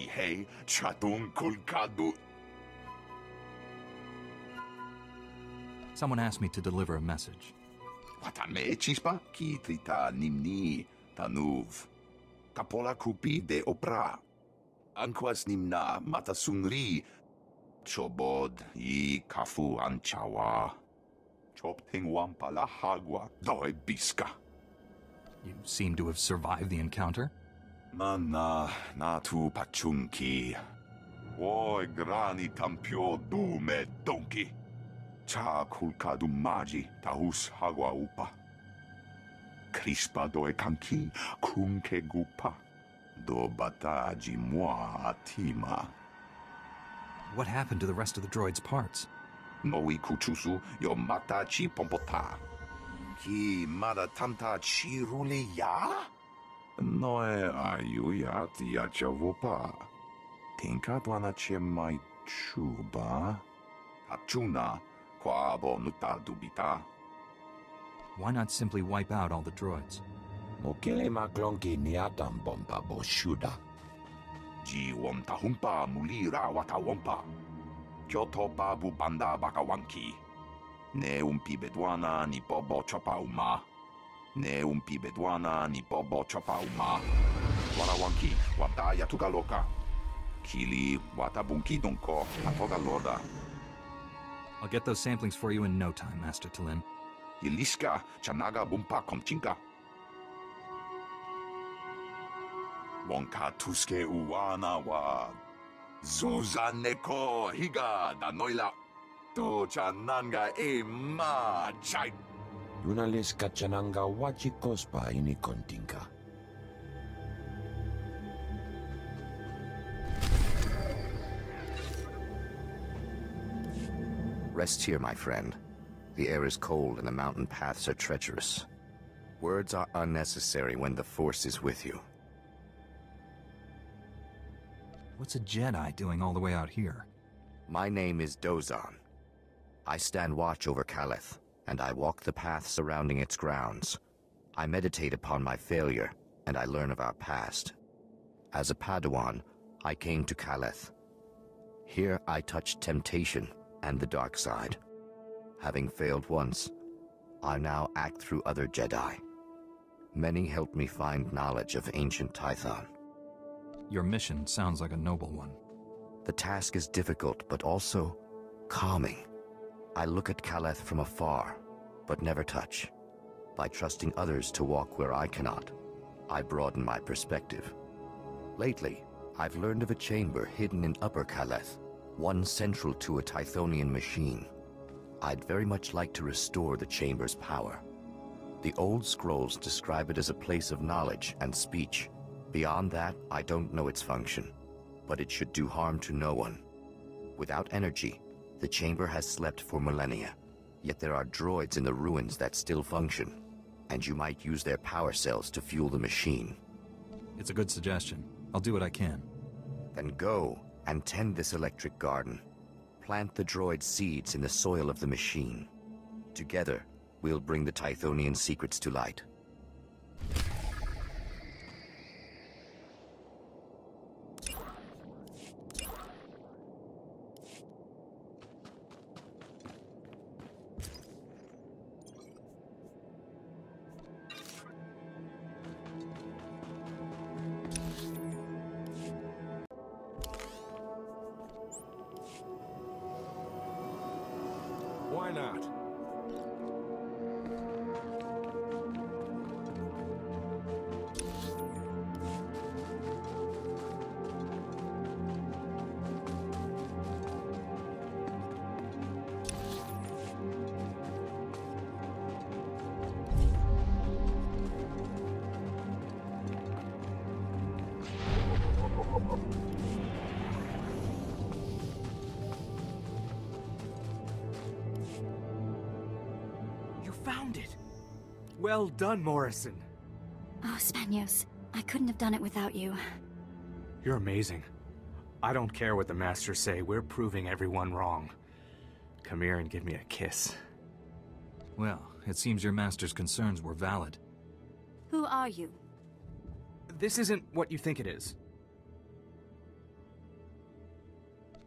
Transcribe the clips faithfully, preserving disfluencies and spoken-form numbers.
He Chatung Kulkadu. Someone asked me to deliver a message. Watame chispa ki trita nimni tanuv. Kapola kupi de opra. Anquas nimna matasunri. Chobod i kafu anchawa. Chopting wampala hagwa doi biska. You seem to have survived the encounter. Mana natu pachunki. Oi grani tampio dume donki. Cha kulkadu maji tahus hagwa upa. Crispa doe kanki kunke gupa. Do bataji moi atima. What happened to the rest of the droid's parts? Noi kuchusu yo mata chi pompota. Ki mada tamta chi rule ya? Noe ayuya tia chavopa. Tinka dwana che mai chuba. Hachuna kwabo nuta dubita. Why not simply wipe out all the droids? Mokele maklonki niatam bomba boshuda. Ji womta humpa mulira wata wompa. Kyoto babu banda bakawanki. Ne umpi bedwana ni bobo chopa uma. Ne umpi bedwana ni bobo chopa uma. Warawanki wata yatuka loka. Kili wata bunki donko atoga loda. I'll get those samplings for you in no time, Master Tython. Yiliska chanaga bumpa komchinka. Wonka tuske uwana wa. Zuza neko higa da noila. To chananga e ma chai. Yunaliska chananga wachi kospa ini kontinka. Rest here, my friend. The air is cold and the mountain paths are treacherous. Words are unnecessary when the Force is with you. What's a Jedi doing all the way out here? My name is Dozan. I stand watch over Caleth, and I walk the path surrounding its grounds. I meditate upon my failure, and I learn of our past. As a Padawan, I came to Caleth. Here I touched temptation and the dark side. Having failed once, I now act through other Jedi. Many helped me find knowledge of ancient Tython. Your mission sounds like a noble one. The task is difficult, but also calming. I look at Caleth from afar, but never touch. By trusting others to walk where I cannot, I broaden my perspective. Lately, I've learned of a chamber hidden in Upper Caleth, one central to a Tythonian machine. I'd very much like to restore the chamber's power. The old scrolls describe it as a place of knowledge and speech. Beyond that, I don't know its function, but it should do harm to no one. Without energy, the chamber has slept for millennia, yet there are droids in the ruins that still function, and you might use their power cells to fuel the machine. It's a good suggestion. I'll do what I can. Then go and tend this electric garden. Plant the droid seeds in the soil of the machine. Together, we'll bring the Tythonian secrets to light. Why not? Well done, Morrison. Oh, Spanios. I couldn't have done it without you. You're amazing. I don't care what the Masters say, we're proving everyone wrong. Come here and give me a kiss. Well, it seems your master's concerns were valid. Who are you? This isn't what you think it is.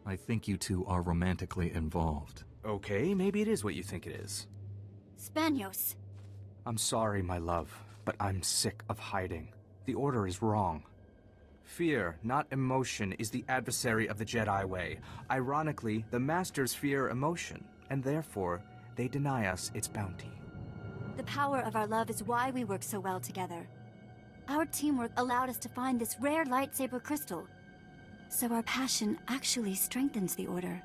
I think you two are romantically involved. Okay, maybe it is what you think it is. Spanios. I'm sorry, my love, but I'm sick of hiding. The Order is wrong. Fear, not emotion, is the adversary of the Jedi way. Ironically, the Masters fear emotion, and therefore, they deny us its bounty. The power of our love is why we work so well together. Our teamwork allowed us to find this rare lightsaber crystal. So our passion actually strengthens the Order.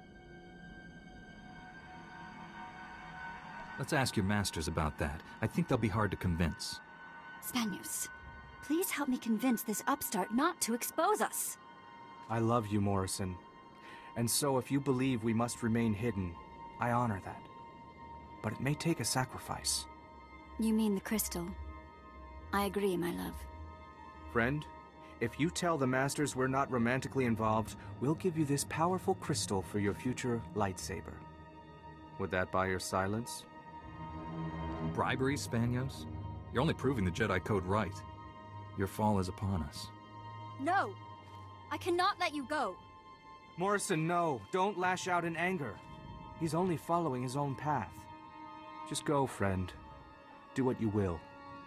Let's ask your masters about that. I think they'll be hard to convince. Spanios, please help me convince this upstart not to expose us. I love you, Morrison. And so if you believe we must remain hidden, I honor that. But it may take a sacrifice. You mean the crystal? I agree, my love. Friend, if you tell the Masters we're not romantically involved, we'll give you this powerful crystal for your future lightsaber. Would that buy your silence? Bribery, Spanios? You're only proving the Jedi Code right. Your fall is upon us. No! I cannot let you go! Morrison, no! Don't lash out in anger. He's only following his own path. Just go, friend. Do what you will.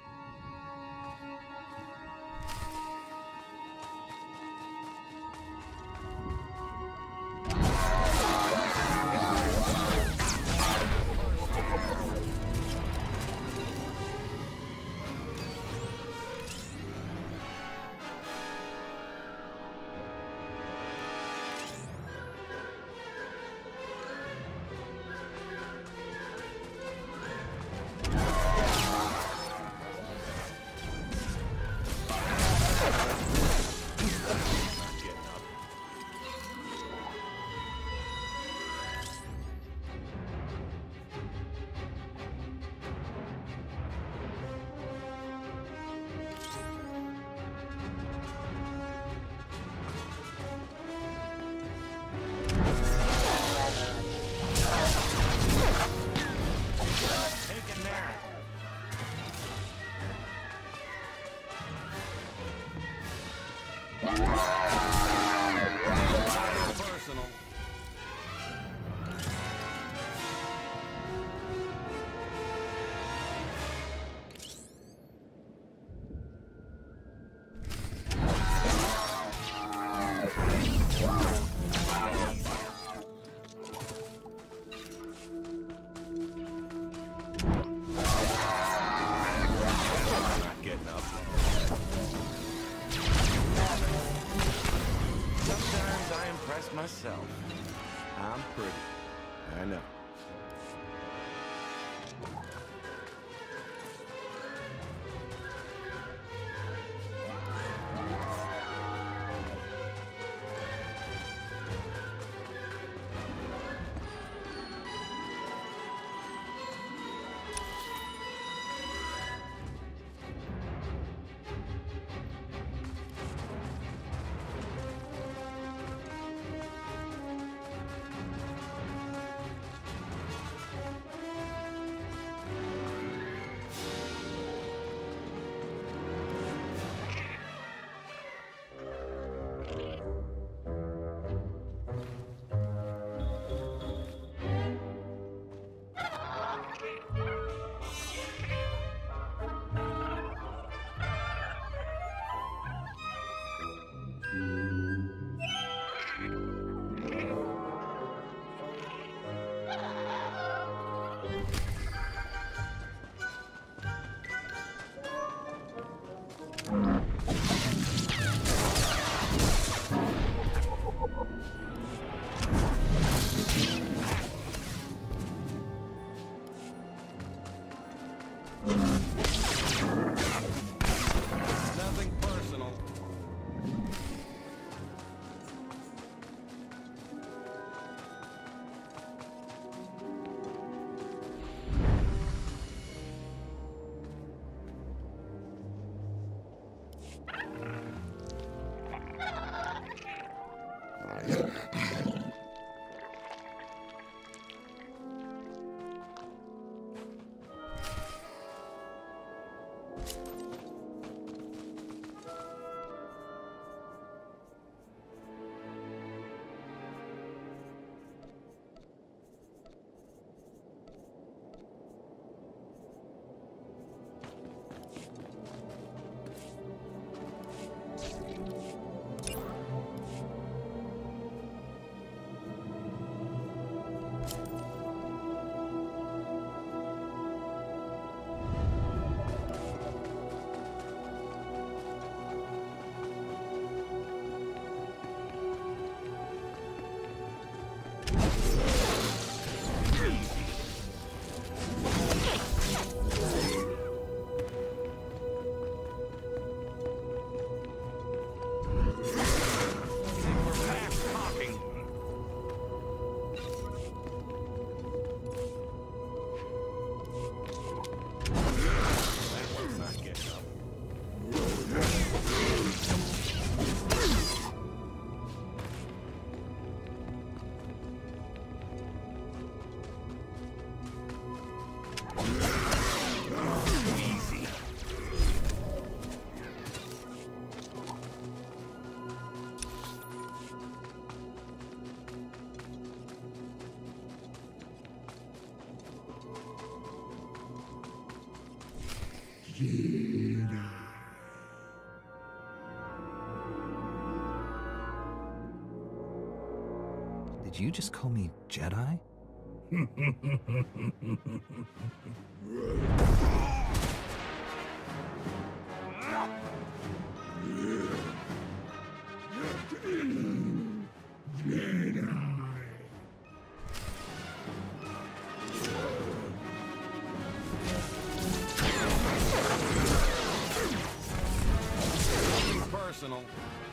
Myself. I'm pretty. I know. Did you just call me Jedi? Personal.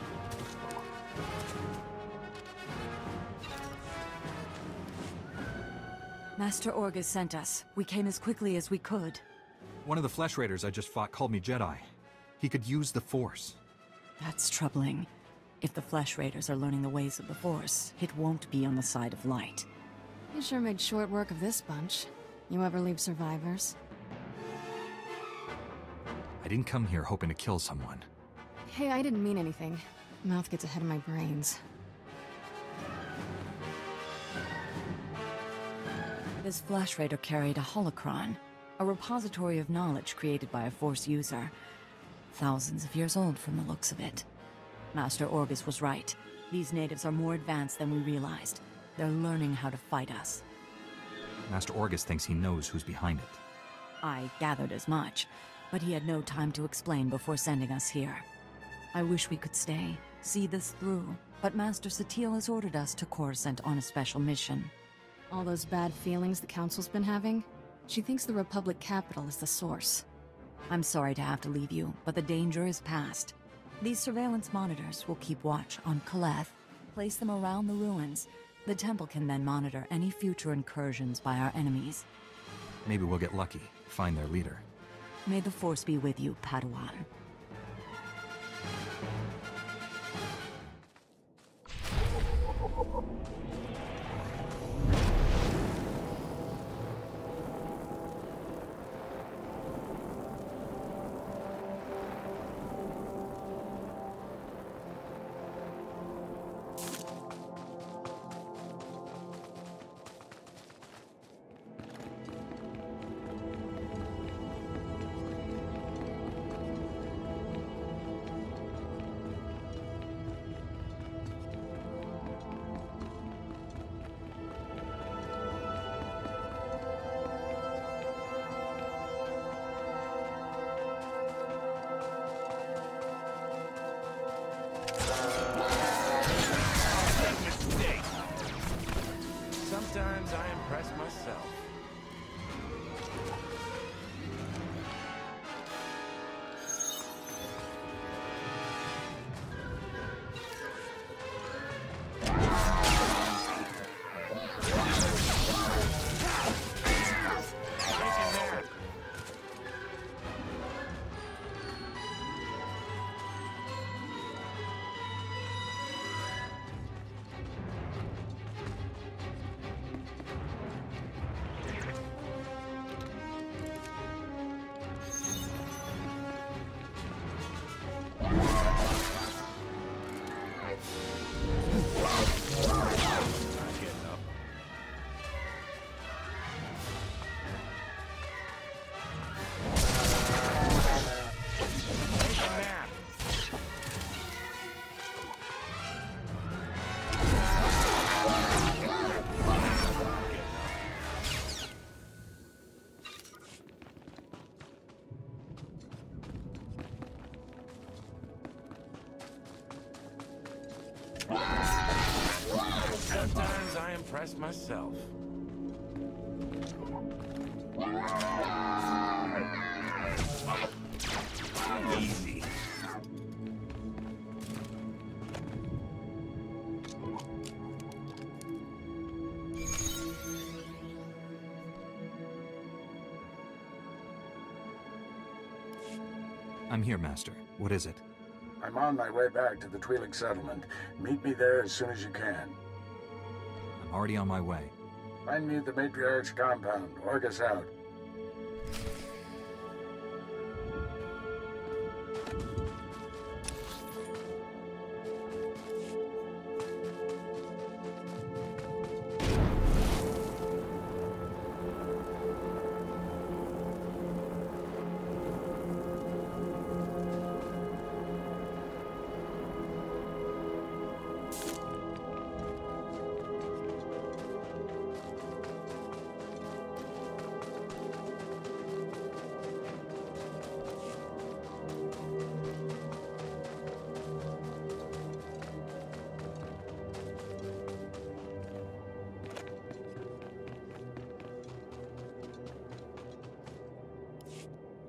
Master Orgus sent us. We came as quickly as we could. One of the Flesh Raiders I just fought called me Jedi. He could use the Force. That's troubling. If the Flesh Raiders are learning the ways of the Force, it won't be on the side of light. You sure made short work of this bunch. You ever leave survivors? I didn't come here hoping to kill someone. Hey, I didn't mean anything. Mouth gets ahead of my brains. This Flesh Raider carried a holocron, a repository of knowledge created by a Force user. Thousands of years old from the looks of it. Master Orgus was right. These natives are more advanced than we realized. They're learning how to fight us. Master Orgus thinks he knows who's behind it. I gathered as much, but he had no time to explain before sending us here. I wish we could stay, see this through, but Master Satil has ordered us to Coruscant on a special mission. All those bad feelings the Council's been having? She thinks the Republic capital is the source. I'm sorry to have to leave you, but the danger is past. These surveillance monitors will keep watch on Kaleth, place them around the ruins. The temple can then monitor any future incursions by our enemies. Maybe we'll get lucky, find their leader. May the Force be with you, Padawan. Sometimes I impress myself. Sometimes I impress myself. Easy. I'm here, Master. What is it? I'm on my way back to the Twi'lek settlement. Meet me there as soon as you can. I'm already on my way. Find me at the Matriarch's compound. Orgus out.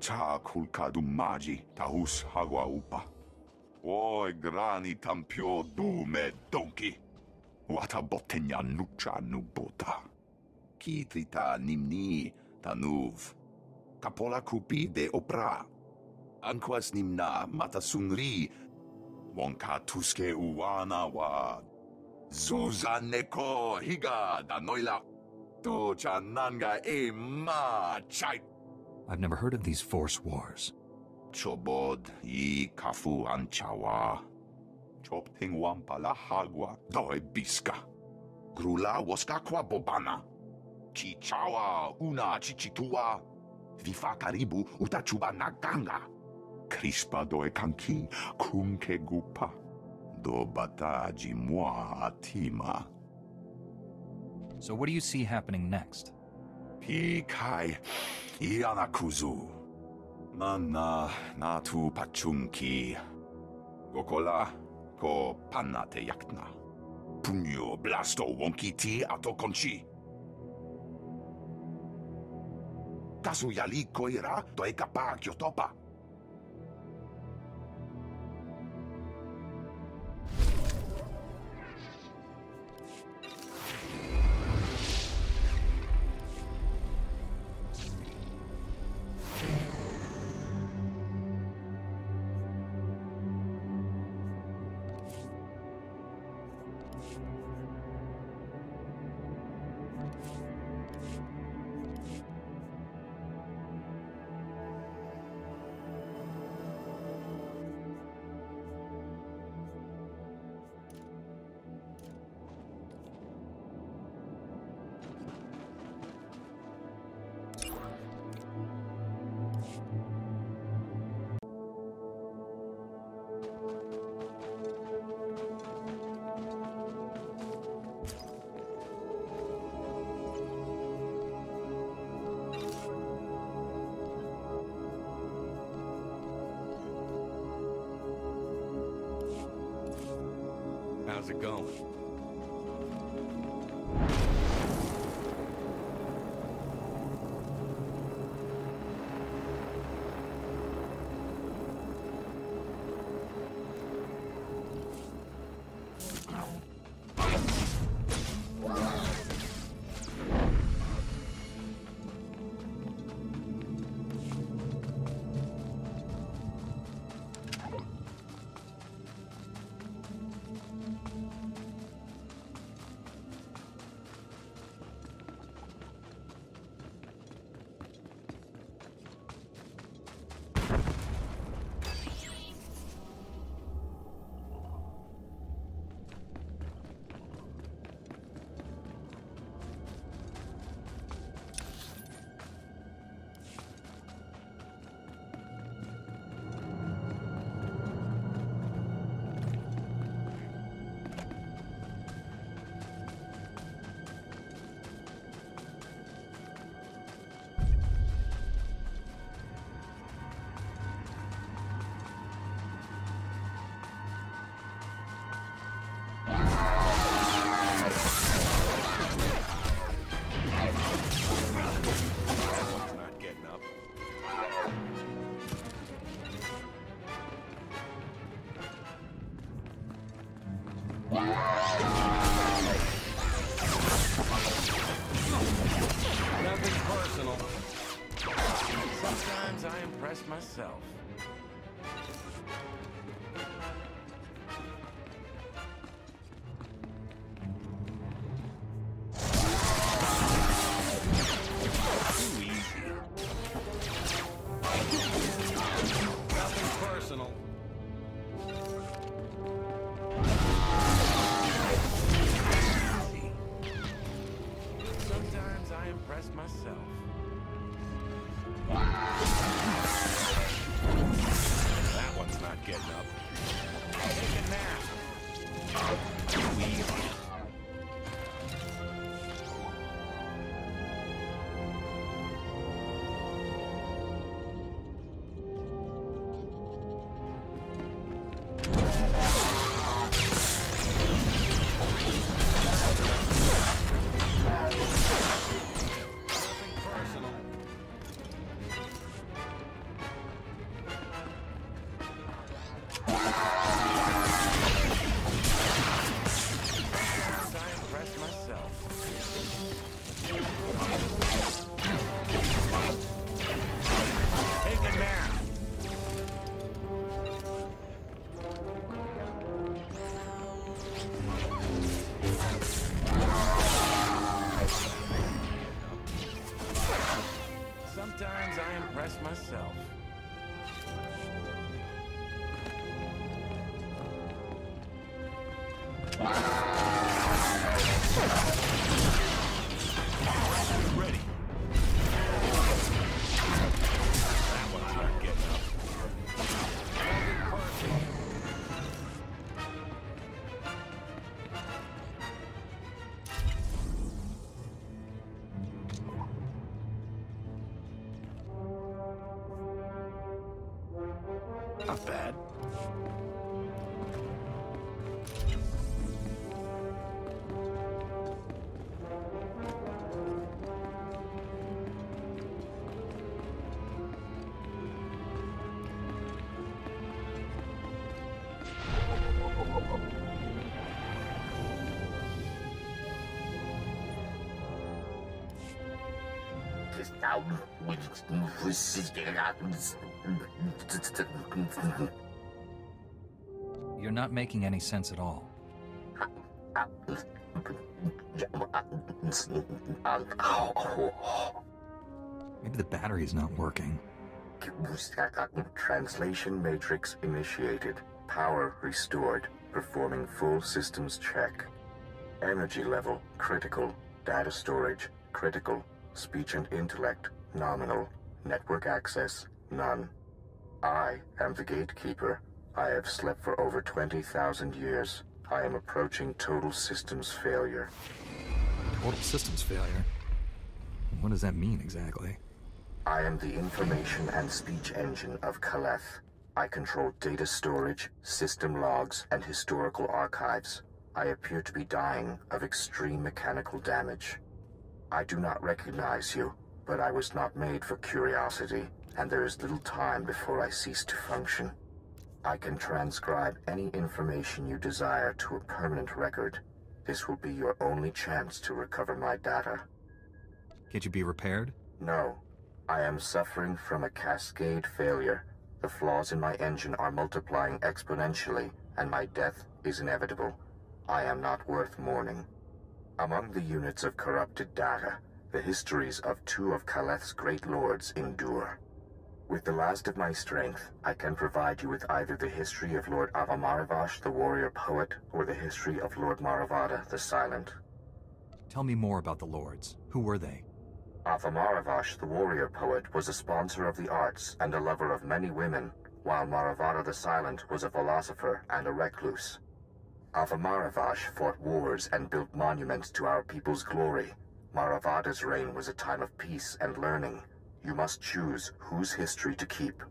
Cha kulkadu maji tahus hagwa upa. Oi grani tampio dume donki. Wata botenya nucha nubota. Kitrita nimni tanuv. Kapola kupi de opra. Anquas nimna matasungri. Wonka tuske uwana wa. Zuzaneko higa da noila. To chananga e ma chai. I've never heard of these force wars. Chobod i kafu anchawa. Chopting wampala hagwa doe biska. Grula waskakwa bobana. Chichawa una chichitua. Vifa karibu utachuba naganga. Crispa doe kanki kunke gupa. Do bataji moi atima. So what do you see happening next? Pikai ianakuzu. Nana natu pachunki. Gokola ko panate yakna. Punyo blasto wonki ti ato konchi. Kasu yali koira to ekapa kyotopa. How's it going? Nothing personal. Sometimes I impress myself. Too easy. Nothing personal. Sometimes I impress myself. Sometimes I impress myself. Ready. That one's not getting up. Nothing personal. Not bad. You're not making any sense at all. Maybe the battery's not working. Translation matrix initiated. Power restored. Performing full systems check. Energy level critical. Data storage critical. Speech and intellect nominal. Network access none. I am the gatekeeper. I have slept for over twenty thousand years. I am approaching total systems failure. Total systems failure? What does that mean exactly? I am the information and speech engine of Caleth. I control data storage, system logs, and historical archives. I appear to be dying of extreme mechanical damage. I do not recognize you, but I was not made for curiosity, and there is little time before I cease to function. I can transcribe any information you desire to a permanent record. This will be your only chance to recover my data. Can't you be repaired? No. I am suffering from a cascade failure. The flaws in my engine are multiplying exponentially, and my death is inevitable. I am not worth mourning. Among the units of corrupted data, the histories of two of Caleth's great lords endure. With the last of my strength, I can provide you with either the history of Lord Avamaravash, the warrior poet, or the history of Lord Maravada, the silent. Tell me more about the lords. Who were they? Avamaravash, the warrior poet, was a sponsor of the arts and a lover of many women, while Maravada the silent was a philosopher and a recluse. Avamaravash fought wars and built monuments to our people's glory. Maravada's reign was a time of peace and learning. You must choose whose history to keep.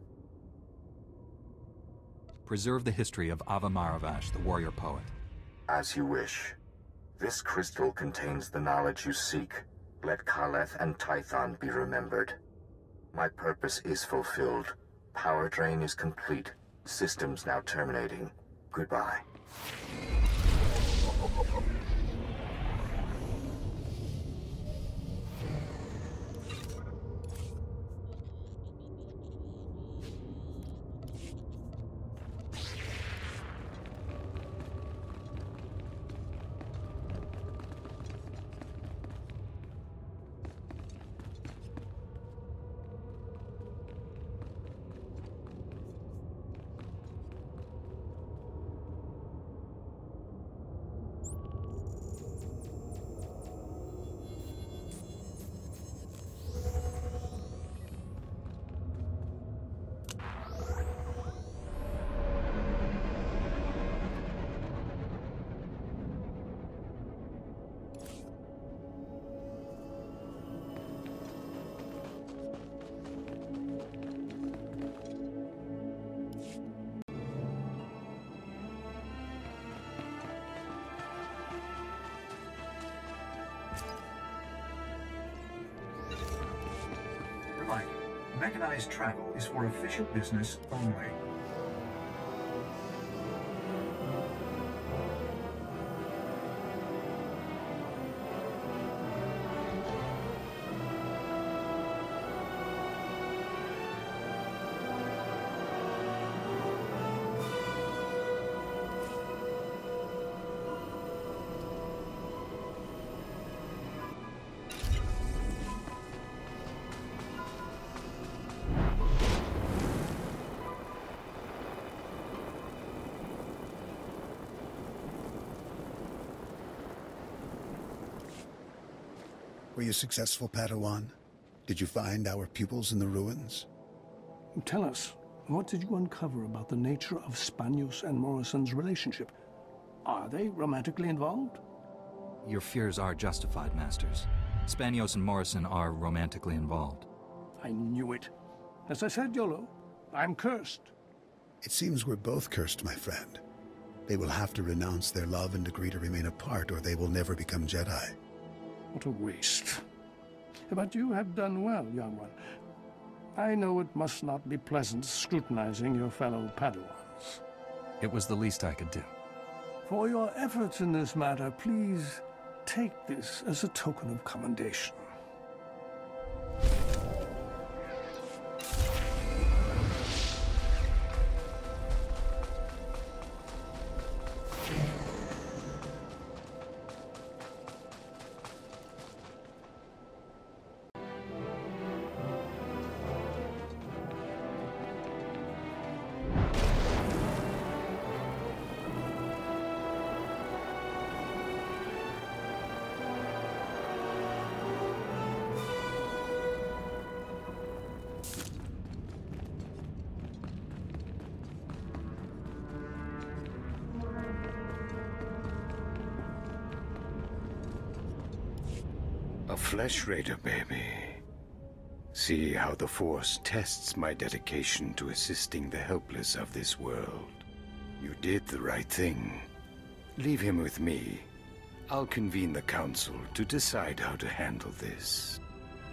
Preserve the history of Avamaravash, the warrior poet. As you wish. This crystal contains the knowledge you seek. Let Caleth and Tython be remembered. My purpose is fulfilled. Power drain is complete. Systems now terminating. Goodbye. Mechanized travel is for official business only. Were you successful, Padawan? Did you find our pupils in the ruins? Tell us, what did you uncover about the nature of Spanios and Morrison's relationship? Are they romantically involved? Your fears are justified, Masters. Spanios and Morrison are romantically involved. I knew it. As I said, Yolo, I'm cursed. It seems we're both cursed, my friend. They will have to renounce their love and agree to remain apart, or they will never become Jedi. What a waste. But you have done well, young one. I know it must not be pleasant scrutinizing your fellow Padawans. It was the least I could do. For your efforts in this matter, please take this as a token of commendation. A Flesh Raider, baby. See how the Force tests my dedication to assisting the helpless of this world. You did the right thing. Leave him with me. I'll convene the Council to decide how to handle this.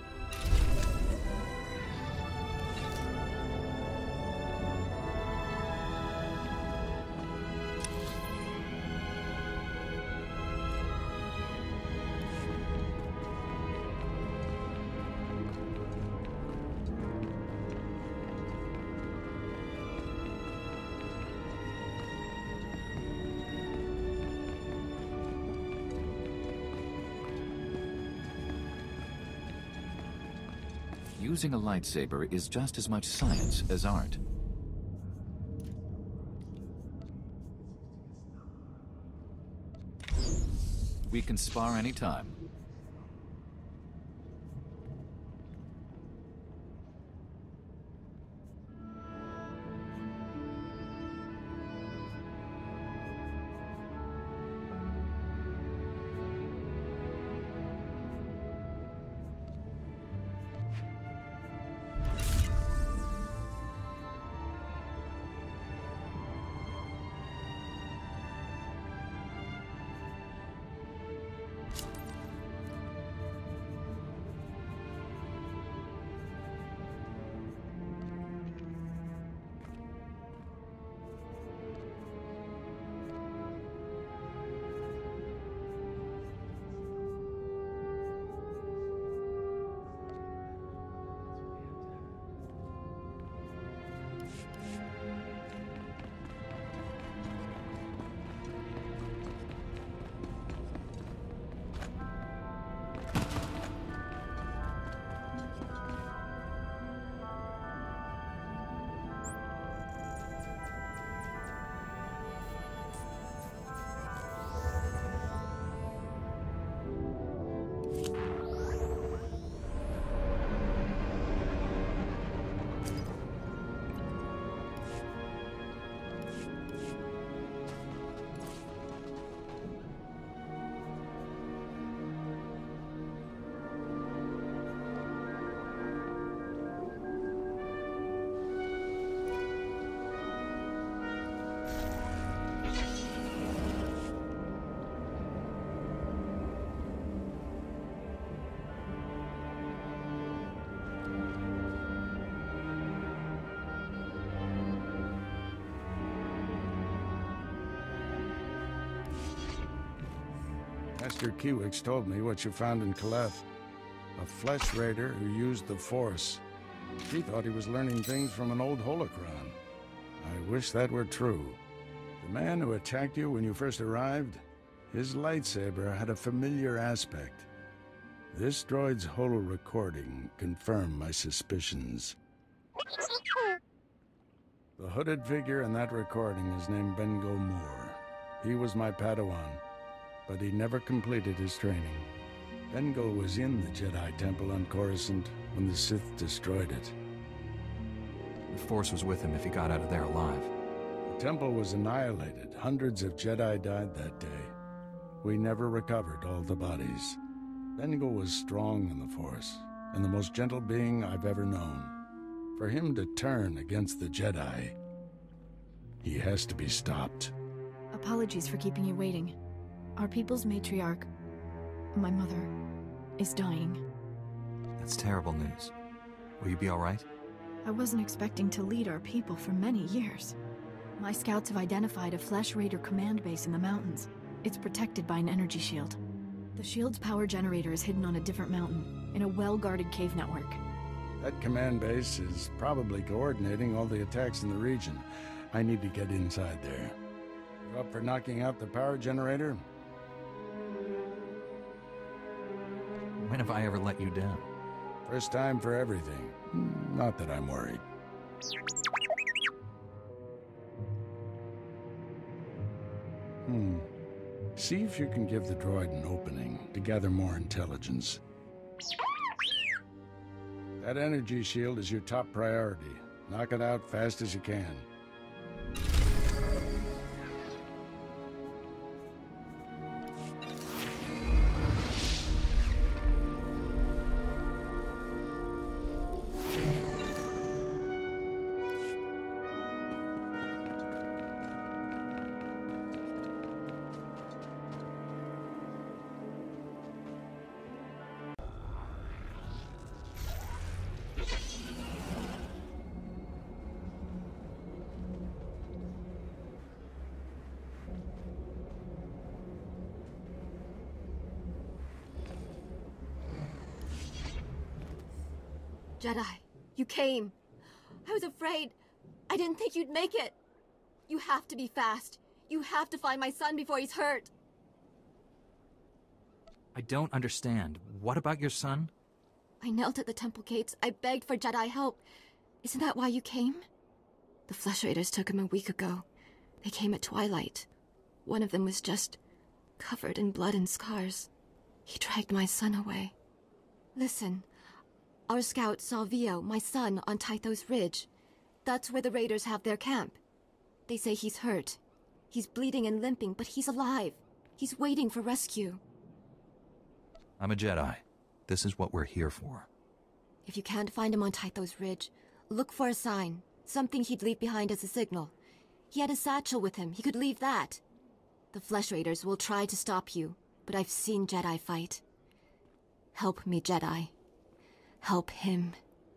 Using a lightsaber is just as much science as art. We can spar anytime. Master Kiwix told me what you found in Caleth. A Flesh Raider who used the Force. He thought he was learning things from an old holocron. I wish that were true. The man who attacked you when you first arrived, his lightsaber had a familiar aspect. This droid's holo recording confirmed my suspicions. The hooded figure in that recording is named Bengo Moore. He was my Padawan, but he never completed his training. Bengal was in the Jedi Temple on Coruscant when the Sith destroyed it. The Force was with him if he got out of there alive. The temple was annihilated. Hundreds of Jedi died that day. We never recovered all the bodies. Bengal was strong in the Force, and the most gentle being I've ever known. For him to turn against the Jedi, he has to be stopped. Apologies for keeping you waiting. Our people's matriarch, my mother, is dying. That's terrible news. Will you be all right? I wasn't expecting to lead our people for many years. My scouts have identified a Flesh Raider command base in the mountains. It's protected by an energy shield. The shield's power generator is hidden on a different mountain, in a well-guarded cave network. That command base is probably coordinating all the attacks in the region. I need to get inside there. You up for knocking out the power generator? When have I ever let you down? First time for everything. Not that I'm worried. Hmm. See if you can give the droid an opening to gather more intelligence. That energy shield is your top priority. Knock it out fast as you can. Jedi, you came. I was afraid. I didn't think you'd make it. You have to be fast. You have to find my son before he's hurt. I don't understand. What about your son? I knelt at the temple gates. I begged for Jedi help. Isn't that why you came? The Flesh Raiders took him a week ago. They came at twilight. One of them was just covered in blood and scars. He dragged my son away. Listen. Our scout saw Vio, my son, on Tython's Ridge. That's where the Raiders have their camp. They say he's hurt. He's bleeding and limping, but he's alive. He's waiting for rescue. I'm a Jedi. This is what we're here for. If you can't find him on Tython's Ridge, look for a sign. Something he'd leave behind as a signal. He had a satchel with him. He could leave that. The Flesh Raiders will try to stop you, but I've seen Jedi fight. Help me, Jedi. Help him.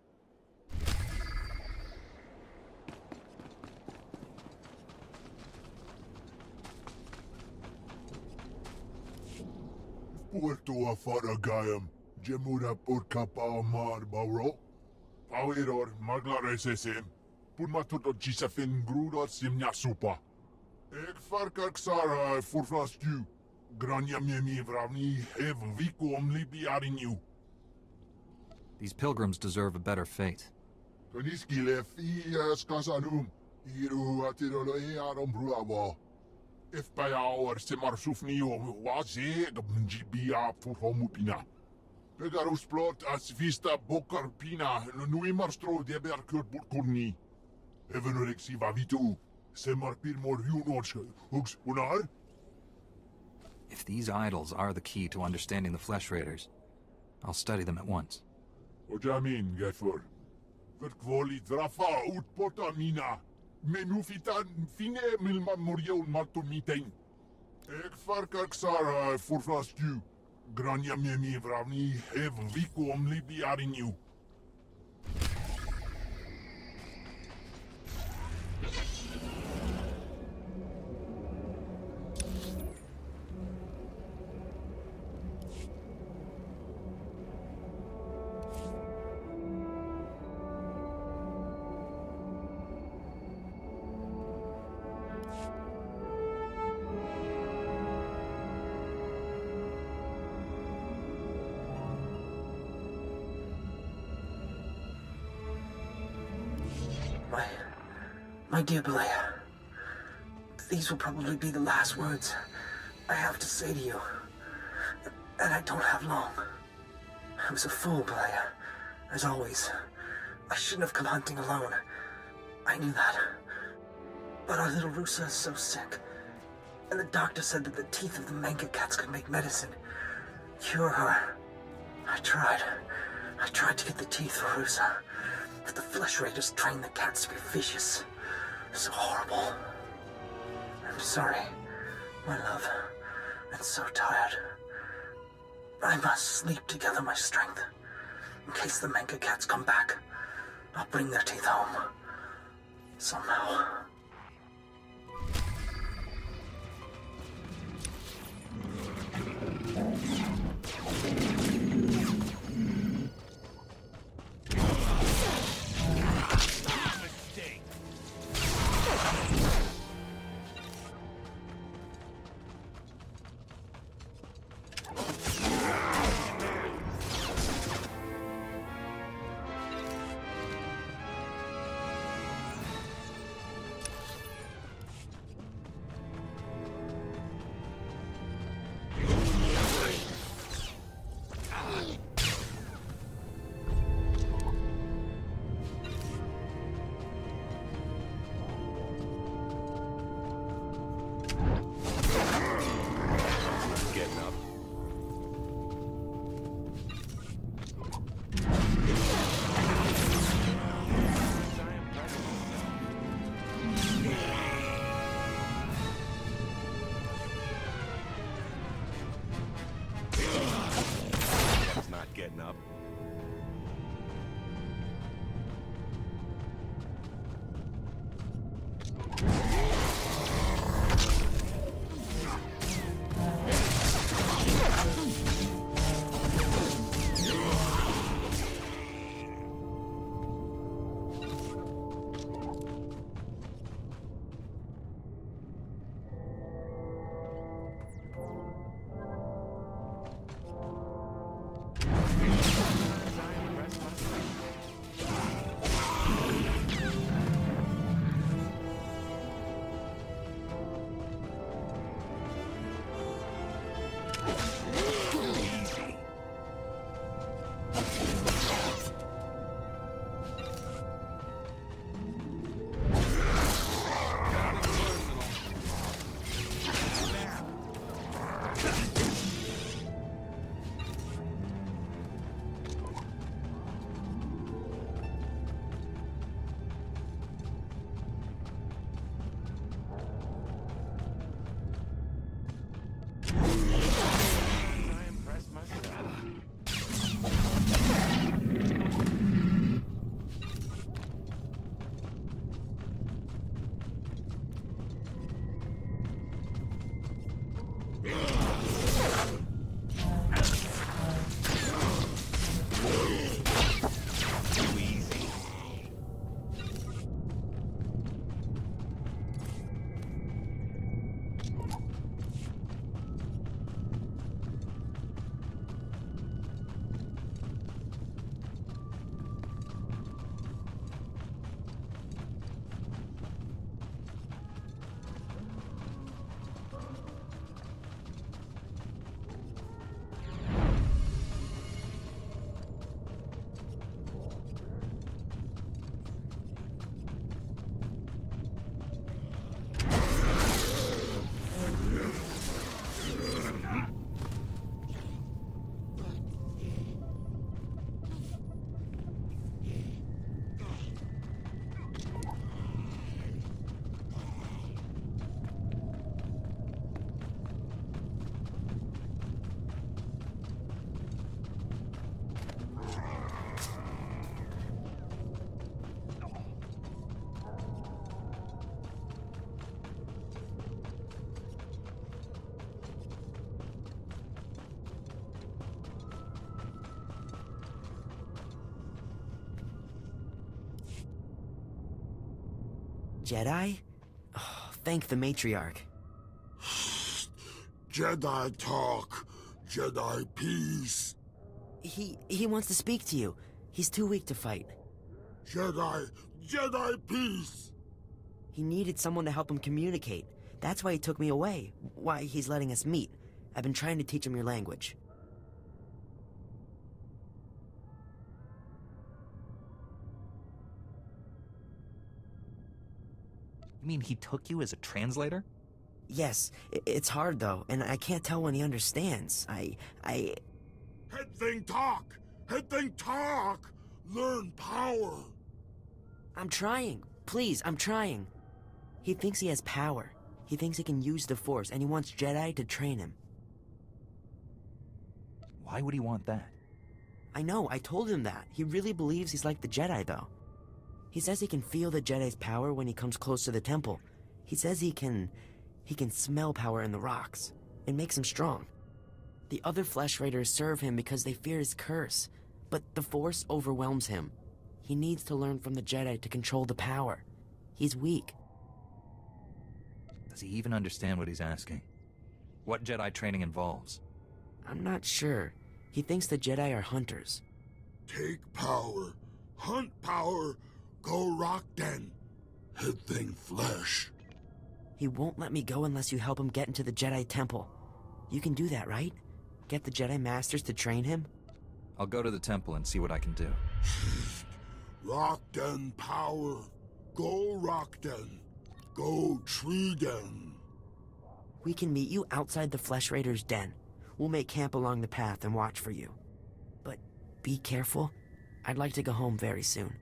Porto Faragayam, Jemura Porkapa Mar Bauro, Power Maglaresem, Purmatuto Chisafin Gruda Simnya Supa. Ek Farkak Sara Furflastu, Grania Mimi Vravni, Hev Vico Omlibi Arinu. These pilgrims deserve a better fate. Toniskile Fias Casanum, Iru Atirolo Arom Bruava. If by our Semarsufnio was a Gbia for Homupina. Pegarus plot as Vista Bocarpina, Nuimarstro de Berkur Burkurni. Evenorixiva Vitu, Semarpir Moriunoch, Hooks Unar? If these idols are the key to understanding the Flesh Raiders, I'll study them at once. Ojamin, Gefur. Verkvoli Drafa ut Potamina. Menufitan fine milma morion maltomitein. Ek farkak Sara furflastu. Grania memi vravni hev viku omlibi arinu. My... my dear Belea, these will probably be the last words I have to say to you. And I don't have long. I was a fool, Belaya. As always. I shouldn't have come hunting alone. I knew that. But our little Rusa is so sick. And the doctor said that the teeth of the manga cats could make medicine. Cure her. I tried. I tried to get the teeth for Rusa. But the flesh raiders trained the cats to be vicious. So horrible. I'm sorry, my love. I'm so tired. I must sleep to gather my strength. In case the manga cats come back, I'll bring their teeth home. Somehow. Jedi? Oh, thank the matriarch. Jedi talk. Jedi peace. He... he wants to speak to you. He's too weak to fight. Jedi... Jedi peace! He needed someone to help him communicate. That's why he took me away. Why he's letting us meet. I've been trying to teach him your language. You mean he took you as a translator? Yes, i- it's hard though, and I can't tell when he understands. I... I... Head thing talk! Head thing talk! Learn power! I'm trying. Please, I'm trying. He thinks he has power. He thinks he can use the Force, and he wants Jedi to train him. Why would he want that? I know, I told him that. He really believes he's like the Jedi, though. He says he can feel the Jedi's power when he comes close to the temple. He says he can... he can smell power in the rocks. It makes him strong. The other Flesh Raiders serve him because they fear his curse. But the Force overwhelms him. He needs to learn from the Jedi to control the power. He's weak. Does he even understand what he's asking? What Jedi training involves? I'm not sure. He thinks the Jedi are hunters. Take power. Hunt power. Go rock den. Head thing flesh. He won't let me go unless you help him get into the Jedi Temple. You can do that, right? Get the Jedi Masters to train him? I'll go to the temple and see what I can do. Rock den power. Go rock den. Go tree den. We can meet you outside the Flesh Raiders' den. We'll make camp along the path and watch for you. But be careful. I'd like to go home very soon.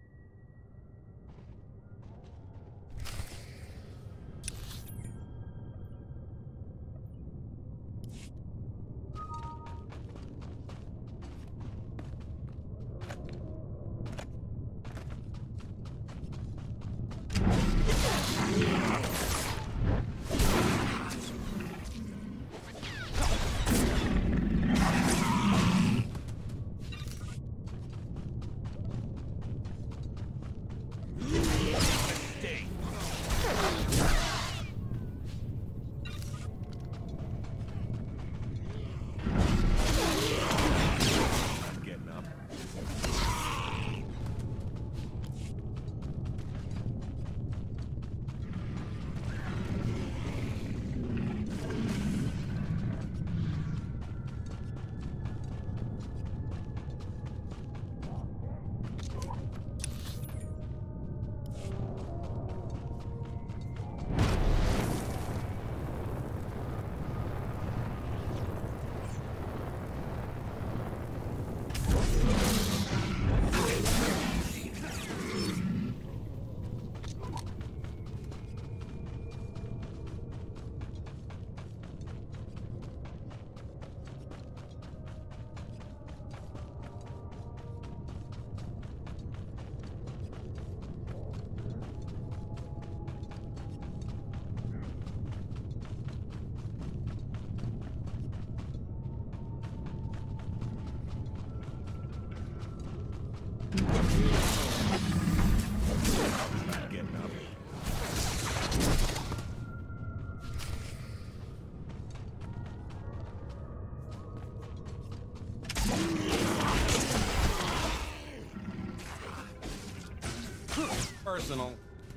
Personal.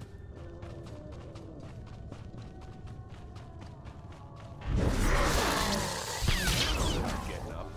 Getting up.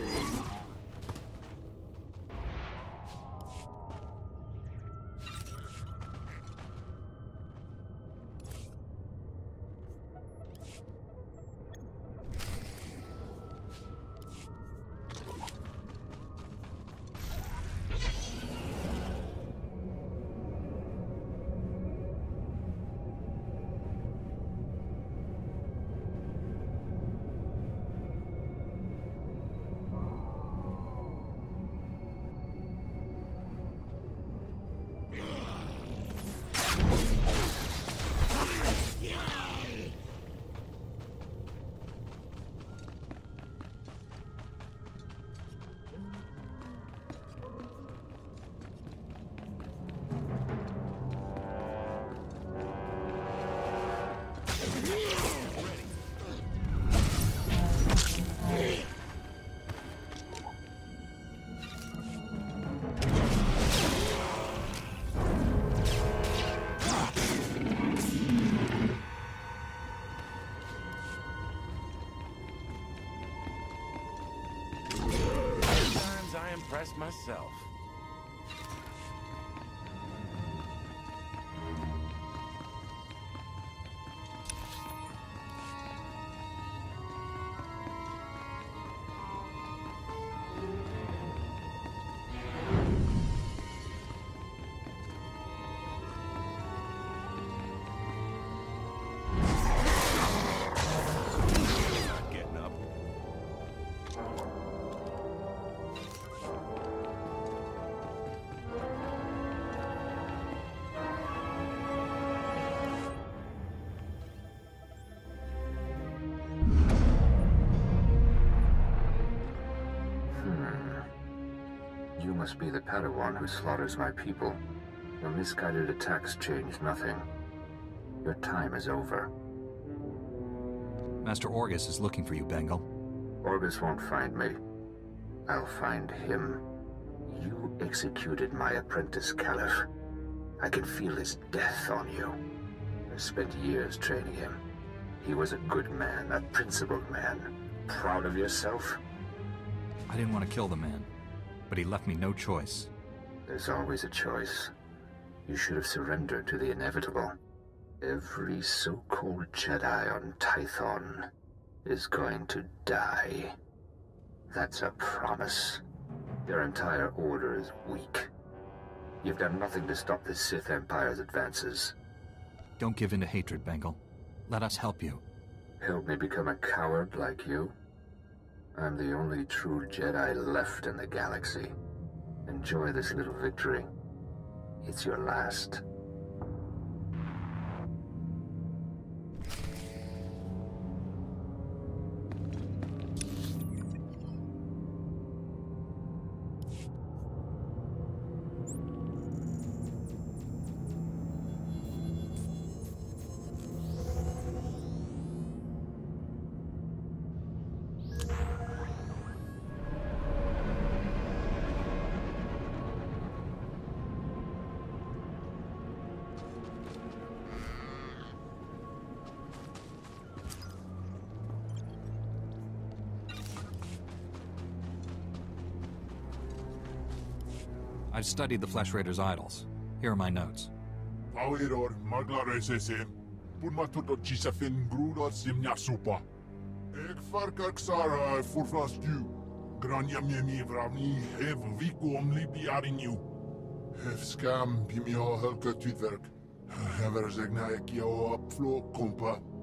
Impress myself. must be the Padawan who slaughters my people. Your misguided attacks change nothing. Your time is over. Master Orgus is looking for you, Bengal. Orgus won't find me. I'll find him. You executed my apprentice, Caliph. I can feel his death on you. I spent years training him. He was a good man, a principled man. Proud of yourself? I didn't want to kill the man, but he left me no choice. There's always a choice. You should have surrendered to the inevitable. Every so-called Jedi on Tython is going to die. That's a promise. Your entire order is weak. You've done nothing to stop the Sith Empire's advances. Don't give in to hatred, Bengal. Let us help you. Help me become a coward like you? I'm the only true Jedi left in the galaxy. Enjoy this little victory. It's your last. I've studied the Flesh Raiders' idols. Here are my notes. Pauiror maglaresesem. Purmatuto chisafin grudor simnyasupa. Ek farkak sara furfrastu. Grania miemi vravni hev vikom libiarinu. Hev skam pimio helke tutwerk. Hever zegna ek jo opflo kompa.